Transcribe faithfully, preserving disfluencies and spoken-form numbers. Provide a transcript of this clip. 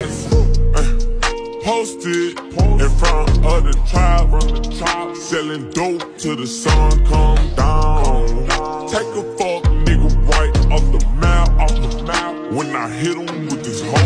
Posted in front of the tribe, selling dope till the sun come down. Take a fuck nigga right off the map, off the map. When I hit him with this hoe.